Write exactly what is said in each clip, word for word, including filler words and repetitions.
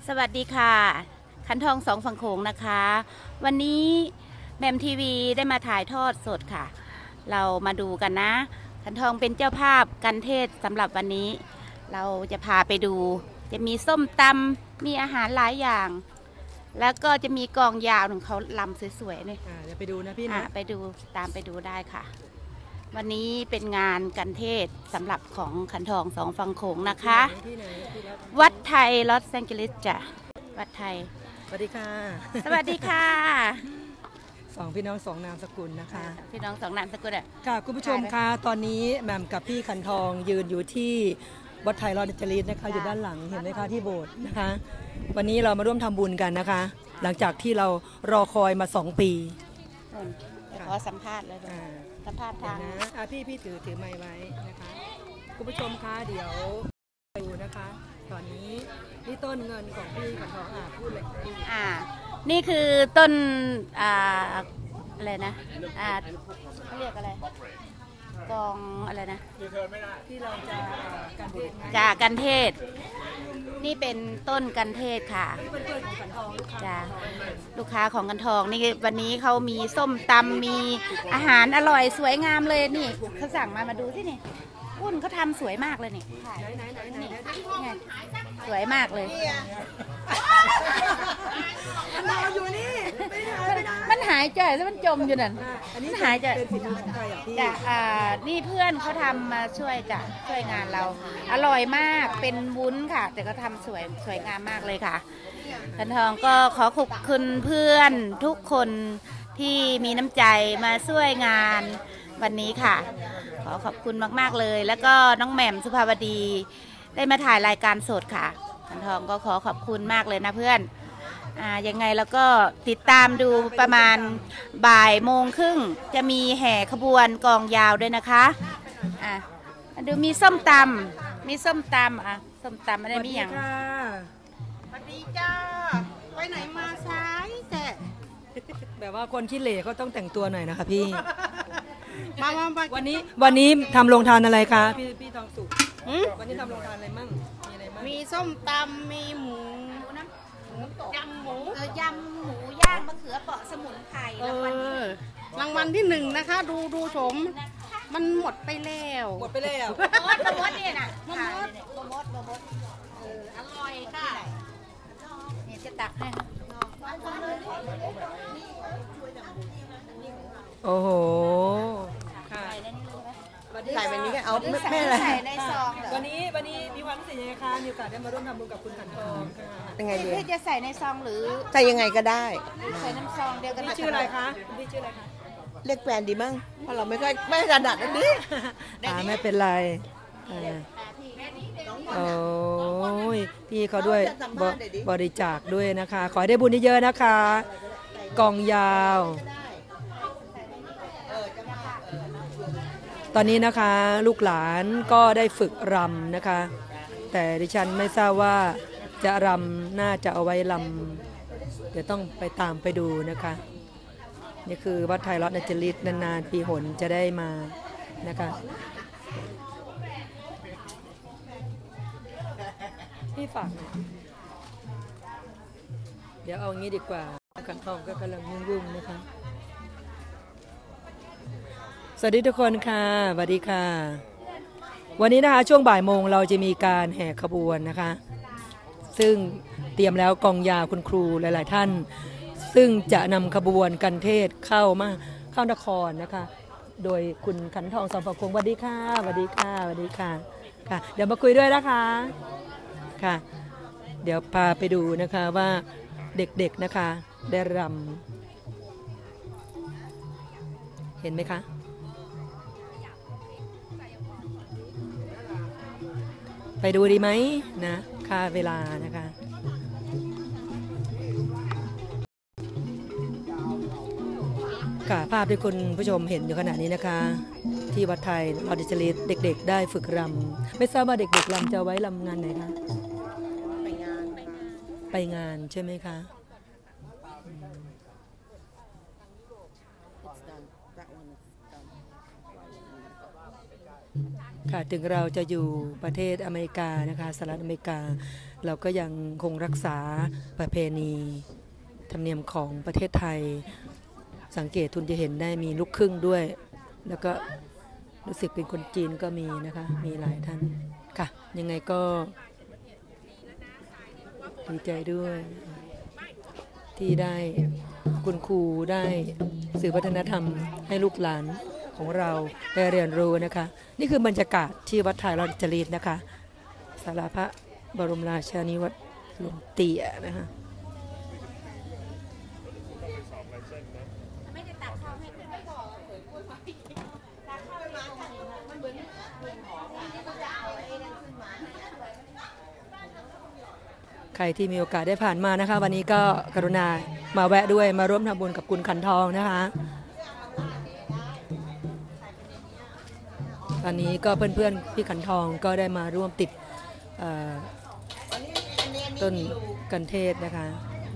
สวัสดีค่ะขันทองสองฝั่งโขงนะคะวันนี้แมมทีวีได้มาถ่ายทอดสดค่ะเรามาดูกันนะขันทองเป็นเจ้าภาพกันเทศสำหรับวันนี้เราจะพาไปดูจะมีส้มตำมีอาหารหลายอย่าง แล้วก็จะมีกองยาวของเขาลำสวยๆเลยเดี๋ยวไปดูนะพี่นะไปดูตามไปดูได้ค่ะวันนี้เป็นงานกันเทศสำหรับของขันทองสองฝั่งโขงนะคะวัดไทยลอสแองเจลิสจ้ะวัดไทยสวัสดีค่ะสวัสดีค่ะสองพี่น้องสองนามสกุลนะคะพี่น้องสองนามสกุลอ่ะค่ะคุณผู้ชมคะตอนนี้แหม่มกับพี่ขันทองยืนอยู่ที่วัดไทยลอสแองเจลิสนะคะอยู่ด้านหลังเห็นไหมคะที่โบสถ์นะคะวันนี้เรามาร่วมทำบุญกันนะคะหลังจากที่เรารอคอยมาสองปีขอสัมภาษณ์เลยสัมภาษณ์ทางนะพี่พี่ถือถือไม้ไว้นะคะคุณผู้ชมคะเดี๋ยวดูนะคะตอนนี้นี่ต้นเงินของพี่ขันทองอ่ะพูดเลยอ่านี่คือต้นอ่าอะไรนะอ่าเขาเรียกอะไรกองอะไรนะที่เราจะกันเทศจากกันเทศนี่เป็นต้นกันเทศค่ะจ้าลูกค้าของกันทองนี่วันนี้เขามีส้มตำมีอาหารอร่อยสวยงามเลยนี่เขาสั่งมามาดูที่นี่อุ้นเขาทำสวยมากเลยนี่นี่สวยมากเลยมันอยู่นี่มันหายใจแล้วมันจมอยู่นั่นมันหายใจจ้ะอ่านี่เพื่อนเขาทำมาช่วยจ้ะช่วยงานเราอร่อยมากเป็นวุ้นค่ะแต่ก็ทำสวยสวยงามมากเลยค่ะขันทองก็ขอขอบคุณเพื่อนทุกคนที่มีน้ำใจมาช่วยงานวันนี้ค่ะขอขอบคุณมากๆเลยแล้วก็น้องแหม่มสุภาวดีได้มาถ่ายรายการสดค่ะขันทองก็ขอขอบคุณมากเลยนะเพื่อนอ่ายังไงแล้วก็ติดตามดูประมาณบ่ายโมงครึ่งจะมีแห่ขบวนกองยาวด้วยนะคะอ่ะดูมีส้มตำมีส้มตำอ่ะส้มตำไม่ได้มีอย่างสวัสดีจ้าไปไหนมาซ้ายแต่แบบว่าคนขี้เหร่ก็ต้องแต่งตัวหน่อยนะคะพี่มามาวันนี้วันนี้ทำโรงทานอะไรคะพี่พี่ทองสุกวันนี้ทำโรงทานอะไรมั่งมีอะไรมั่งมีส้มตำมีหมูยำหมูเออยำหมูย่างมะเขือเปาะสมุนไพรรางวัลที่รางวัลที่หนึ่งนะคะดูดูชมมันหมดไปแล้วหมดไปแล้วโมดโมดเนี่ยนะโมดโมดโมดเอออร่อยค่ะเนี่ยจะตักให้โอ้โหใส่แบบนี้ก็เอาไม่อะไรใส่ในซองวันนี้วันนี้มีความพิเศษยังไงคะมีโอกาสได้มาร่วมทำบุญกับคุณขันทองยังไงดีพี่จะใส่ในซองหรือใส่ยังไงก็ได้ใส่น้ำซองเดียวกันพี่ชื่ออะไรคะพี่ชื่ออะไรคะเรียกแฟนดีมั้งเพราะเราไม่ค่อยไม่ถนัดอันนี้อ่าไม่เป็นไรโอ้ยพี่เขาด้วยบริจาคด้วยนะคะขอให้ได้บุญเยอะๆนะคะกองยาวตอนนี้นะคะลูกหลานก็ได้ฝึกรำนะคะแต่ดิฉันไม่ทราบว่าจะรำน่าจะเอาไว้รำเดี๋ยวต้องไปตามไปดูนะคะนี่คือวัดไทยลอสแองเจลิสนานๆปีหนจะได้มานะคะพี่ฝากเดี๋ยวเอางี้ดีกว่าขันทองก็กำลังยุ่งๆนะคะสวัสดีทุกคนค่ะสวัสดีค่ะวันนี้นะคะช่วงบ่ายโมงเราจะมีการแห่ขบวนนะคะซึ่งเตรียมแล้วกองยาวคุณครูหลายๆท่านซึ่งจะนำขบวนกันเทศเข้ามาเข้านครนะคะโดยคุณขันทองสองฝั่งโขงสวัสดีค่ะสวัสดีค่ะสวัสดีค่ะค่ะเดี๋ยวมาคุยด้วยนะคะค่ะเดี๋ยวพาไปดูนะคะว่าเด็กๆนะคะได้รำเห็นไหมคะไปดูดีไหมนะค่าเวลานะคะค่ะภาพที่คุณผู้ชมเห็นอยู่ขณะนี้นะคะที่วัดไทยลอสแองเจลิสเด็กๆได้ฝึกรำไม่ทราบว่าเด็กๆรำจะไว้รำงานไหนคะไปงานไปงานใช่ไหมคะค่ะถึงเราจะอยู่ประเทศอเมริกานะคะสหรัฐอเมริกาเราก็ยังคงรักษาประเพณีธรรมเนียมของประเทศไทยสังเกตทุนจะเห็นได้มีลูกครึ่งด้วยแล้วก็รู้สึกเป็นคนจีนก็มีนะคะมีหลายท่านค่ะยังไงก็ดีใจด้วยที่ได้คุณครูได้สื่อวัฒนธรรมให้ลูกหลานของเราได้เรียนรู้นะคะนี่คือบรรยากาศที่วัดไทยราชจรีตนะคะศาลาพระบรมราชานิวัตรหลวงเตี่ยนะคะใครที่มีโอกาสได้ผ่านมานะคะวันนี้ก็กรุณามาแวะด้วยมาร่วมทำบุญกับคุณขันทองนะคะตอนนี้ก็เพื่อนๆพี่ขันทองก็ได้มาร่วมติดต้นกันเทศนะคะ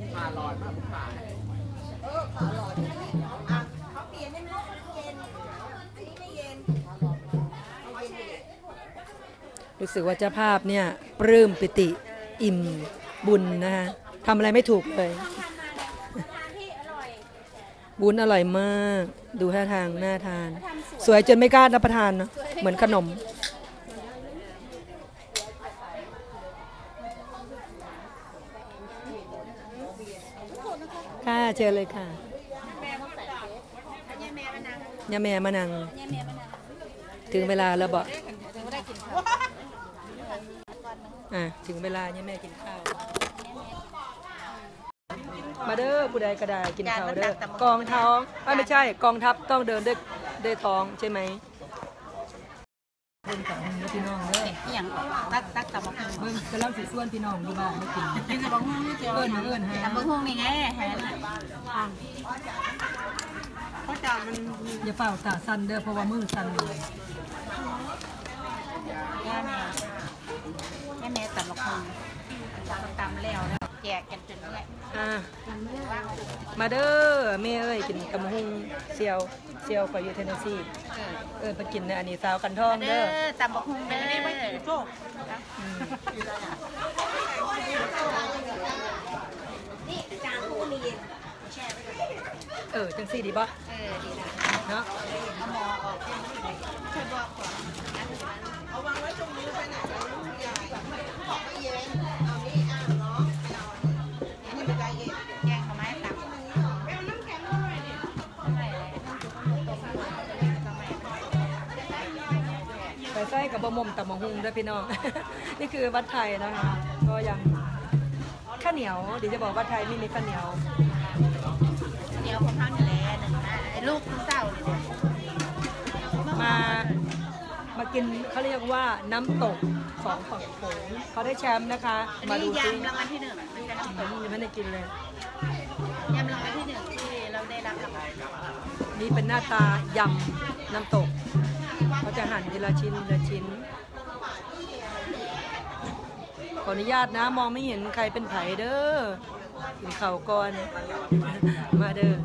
รู้สึกว่าเจ้าภาพเนี่ยปลื้มปิติอิ่มบุญนะคะทำอะไรไม่ถูกเลยบุญอร่อยมากดูท่าทางน่าทานสวยจนไม่กล้ารับประทานเนาะเหมือนขนมค่ะเชิญเลยค่ะยาแม่มะนังถึงเวลาแล้วบอกอ่ะถึงเวลาเนี่ยแม่กินข้าวมาเด้อผู้ใดก็ได้กินข้าวเด้อกองท้องไม่ใช่กองทัพต้องเดินด้วยด้วยท้องใช่ไหมเพิ่นกับพี่น้องเด้ออย่างตักตักตับบักหุ่งเบิ่งกำลังสิส่วนพี่น้องอยู่บ้านไม่กินกินตับบักหุ่งนี่เจ้าเอิ้นเอิ้นหาตับบักหุ่งนี่ไงแฮนเพราะจ่ามันอย่าเฝ้าตาสั่นเด้อเพราะว่ามือสั่นเลยย่าแม่ย่าแม่ตับบักหุ่งตำแล้วแล้วแจกกันจนเมื่อยอ่ามาเด้อแม่เอ้ยกินตำบักหุ่งเซียวเซียวกว่าอยู่เทนเนสซีเออไปกินในอันนี้สาวกันทองเด้อตำบักหุ่งเด้อนี่ไม่กินโชคนี่จานคู่มีแช่ไปเออจังซี่ดีป่ะเออดีนะเนาะเอาหมอออกช่วยบอกก่อนเอาวางไว้ตรงนี้ไปไหนแล้วลูกใหญ่ขอไม่เย็นเอานี่อ่างเนาะเอานี่ไปใจเย็นแกงเขาไม้ตักเอาน้ำแข็งมาหน่อยดิไปใส่กับบะหมี่ตำบักหุ่งด้วยพี่น้อง นี่คือวัดไทยนะคะก็ยังข้าวเหนียวเดี๋ยวจะบอกวัดไทยนี่มีข้าวเหนียวเหนียวของข้าวเหนียวแหละหนึ่งนะลูกเศร้ามามากินเขาเรียกว่าน้ำตกสองฝั่งโขงเขาได้แชมป์นะคะมาดูซิยำรางวัลที่หนึ่งมันจะน้ำตกยังไม่ได้กินเลยยำรางวัลที่หนึ่งที่เราได้รับรางวัลนี่เป็นหน้าตายำน้ำตกเขาจะหั่นทีละชิ้นทีละชิ้นขออนุญาตนะมองไม่เห็นใครเป็นไผ่เด้อกินข้าวก่อนมาเด้อ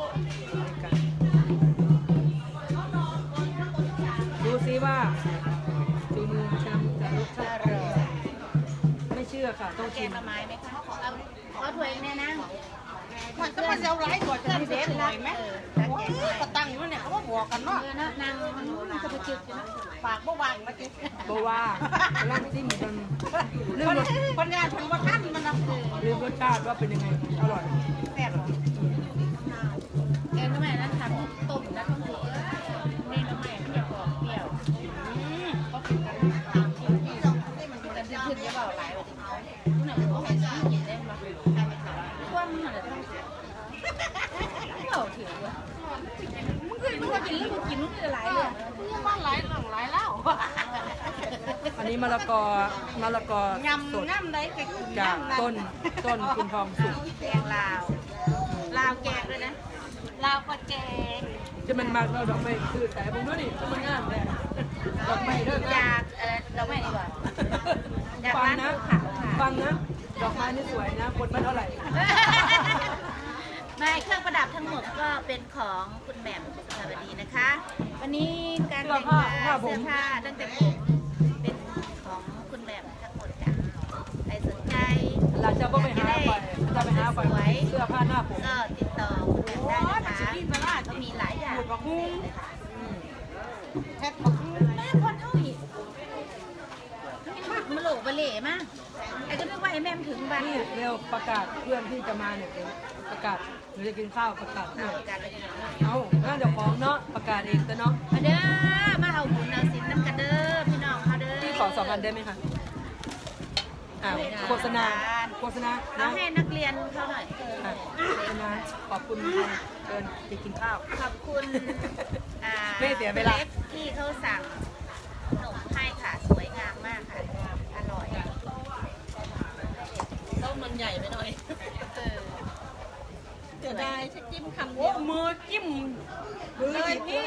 ดูซิว่าฝีมือแชมป์จะรสชาติไม่เชื่อค่ะต้องชิมไม้ไหมคะเอาเอาถ้วยแม่นั่งมันก็มาเซลล์ไร้ตัวจะมีเด็ดหน่อยไหมก็ตั้งอยู่เนี่ยเขาบอกกันเนาะนั่งมันจะไปจิบนะปากบ่วางมาจิบบ่ว่าลองซิมกันเรื่องปัญญาชนว่าท่านมันนะเรื่องรสชาติว่าเป็นยังไงอร่อยแซ่บหรอแกงน้ำแม่นั้นทำต้มแล้วก็หมูนี่น้ำแม่ไม่อยากบอกเปรี้ยวก็กินกันนี่มันกินกันขึ้นเยอะเปล่าหลายวันที่ไหนก็ไม่ได้กินได้มาคว่ำมันอะไรต้องเปล่าถือว่ามึงเคยมึงก็กินแล้วมึงกินมึงจะหลายเลยนี่ว่าหลายหลังหลายแล้วอันนี้มะละกอมะละกอยำสดจากต้นต้นคุณทองสุกแกงลาวลาวแกงด้วยนะลาวก็แกงจะมันมากเราดอกไม้คือแต่ผมด้วยนี่มันงามเลยดอกไม้เด้อจากเออดอกไม้ดีกว่าฟังนะฟังนะดอกไม้นี่สวยนะคนมันเท่าไหร่ไม่เครื่องประดับทั้งหมดก็เป็นของคุณแหม่มสุภาวดีนะคะวันนี้การแต่งกายเสื้อผ้าตั้งแต่ผมเป็นของคุณแบบทั้งหมดจ้ะใครสนใจเราจะไปหาไปจะไปหาไปเสื้อผ้าหน้าผมก็ติดต่อคุณแบบได้นะคะก็มีหลายอย่างเลยค่ะแพ็คของแม่คนเท่าอีกมาโหลมาเหล่มากไอ้ก็นึกว่าไอ้แม่มถึงบ้านนี่เร็วประกาศเพื่อนที่จะมาเนี่ยประกาศหนูจะกินข้าวประกาศเอาการเลยเอาน่าจะฟ้องเนาะประกาศเองแต่เนาะมาเด้อมาเอาบุญเอาสินน้ำกันเด้อพี่น้องมาเด้อพี่ขอสองอันได้ไหมคะอ่าโฆษณาโฆษณาเอาให้นักเรียนเขาหน่อยอ่ะโฆษณาขอบคุณค่ะเดินไปกินข้าวขอบคุณอ่าไม่เสียเวลาล็กที่เขาสั่งขนมให้ค่ะสวยงามมากค่ะอร่อยต้มมันใหญ่ไปหน่อยเออเดี๋ยวได้ชักจิ้มคำเดีโอ้ยวมือจิ้มมือเลยพี่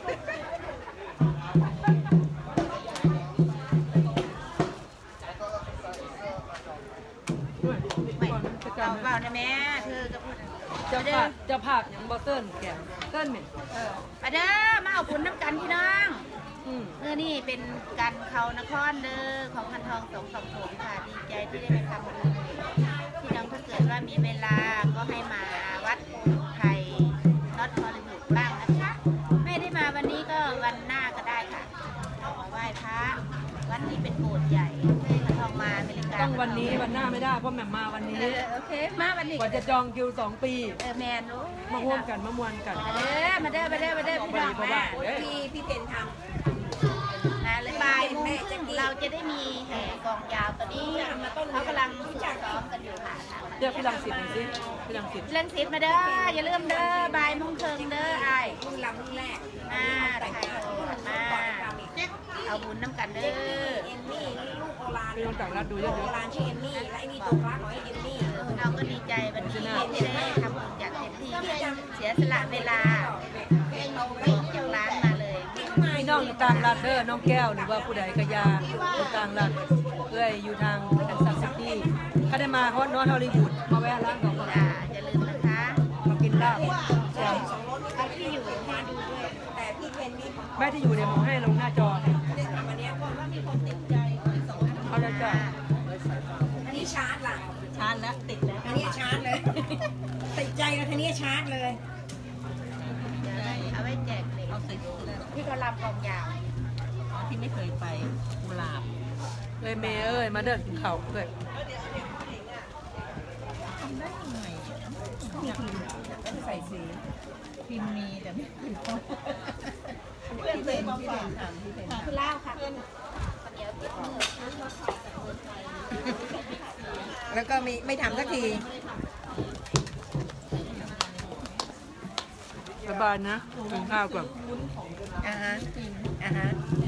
ด้วยไม่จะเอาจำเปล่านะแม่เธอก็พูดจะภาพจะภาพอย่างบอเติ้ลแกเติ้ลเนี่ยเออมาเด้อมาเอาบุญน้ำกันพี่น้องอืมเมื่อนี่เป็นการเขานครเด้อของพันทองสงสองผมค่ะดีใจที่ได้ไปทำบุญพี่น้องถ้าเกิดว่ามีเวลาก็ให้มาวัดไทยน็อตฮอลลีวูดบ้างนะคะไม่ได้มาวันนี้ก็วันหน้าก็ได้ค่ะมาไหว้พระวัดนี้เป็นโบสถ์ใหญ่พันทองมาอเมริกาต้องวันนี้วันหน้าไม่ได้เพราะแหม่มมาวันนี้เออโอเคมาวันนี้กว่าจะจองคิวสองปีเออแมนโอ้ยมาร่วมกันมามวนกันมาเด้อมาเด้อมาเด้อมาเด้อพี่น้องเพราะมาว่าเอ้ยพี่พี่เพนทมาเลยบ่ายโมงครึ่งเราจะได้มีแห่กองยาวตอนนี้เขากำลังฝึกซ้อมกันอยู่ค่ะเรียกพี่ลังสิตหน่อยสิพี่ลังสิตเรื่องสิทธิ์มาเด้ออย่าลืมเด้อบ่ายโมงครึ่งเด้อไอ้ำรุ่นลำรุ่นแรกมาไทยโหดมาเอาบุญน้ำกันเด้อเอมมี่ลูกโบราณพี่ต้องต่างรัฐดูเยโบอะราณชื่อเอมมี่และไอ้นี่ตัวรักของไอ้เอมมี่เราก็ดีใจวันนี้ที่ได้ทำบุญจากเต็มที่เสียสละเวลาออกจากร้านมาเลยๆพี่น้องอยู่ต่างรัฐเด้อน้องแก้วหรือว่าผู้ใดกระยาอยู่ต่างรัฐเอ้ยอยู่ทางแคนซัสซิตี้ถ้าได้มาฮอตนอตฮอลลีวูดมาแวะร้านของเราอย่าอย่าลืมนะคะมากินลาบแซ่บเอาที่อยู่ให้ดูด้วยแต่พี่เพนนี่แม่ที่อยู่เนี่ยผมให้ลงหน้าจอได้ทำอันเนี้ยเพราะว่ามีคนติดใจสองอันเอาละจ้ะอันนี้ชาร์จล่ะชาร์จแล้วติดแล้วอันนี้ชาร์จเลย ติดใจกับทีนี้ชาร์จเลยเดี๋ยวเอาไว้แจกเด็กเอาสิที่เขาลำกองยาวที่ไม่เคยไปกุหลาบเลยเมย์เอ้ยมาเดินกินข้าวเอ้ยทำได้ยังไงมีพิมพ์ใส่สีพิมพ์มีแต่ไม่พิมพ์เพื่อนเลยมาฝากถามพี่เพนคือเล่าค่ะเดี๋ยวติดมือแล้วก็มีไม่ทำสักทีสบายนะกินข้าวก่อนอ่าฮะอ่าฮะ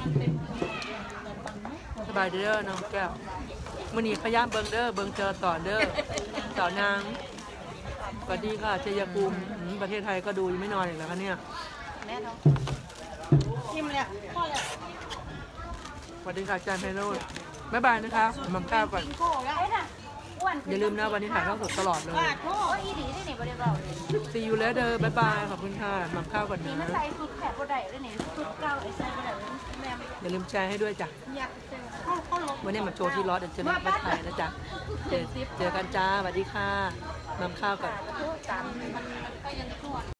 สบายเด้อน้องแก้วมื่อนี้พยายามเบิงเด้อเบิงเจอต่อเด้อต่อนางสวัสดีค่ะชัยภูมิอืมประเทศไทยก็ดูยังไม่นอนอีกแล้วคะเนี่ยแม่น้องชิมเลยพ่อเลยสวัสดีค่ะอาจารย์ไพโรจน์บ๊ายบายนะคะมาข้าวก่อนโก้แล้วเอ้ยน่ะอ้วนอย่าลืมนะวันนี้ถ่ายทอดสดตลอดเลยว่าโก้โอ้ยอีดีได้นี่บริบาลเลยซีอูเลเดอร์บ๊ายบายขอบคุณค่ะมาข้าวก่อนนี่นะมันใส่สุดแขกบ่ได้ด้วยนี่สุดเก่าไอ้ใส่บ่ได้แม่อย่าลืมแชร์ให้ด้วยจ้ะอยากเจอเขาเขาลบวันนี้มาโชว์ที่รถเดี๋ยวจะมาถ่ายนะจ๊ะเจอเจอกันจ้าสวัสดีค่ะมาข้าวก่อนตามมันก็ยังทั่ว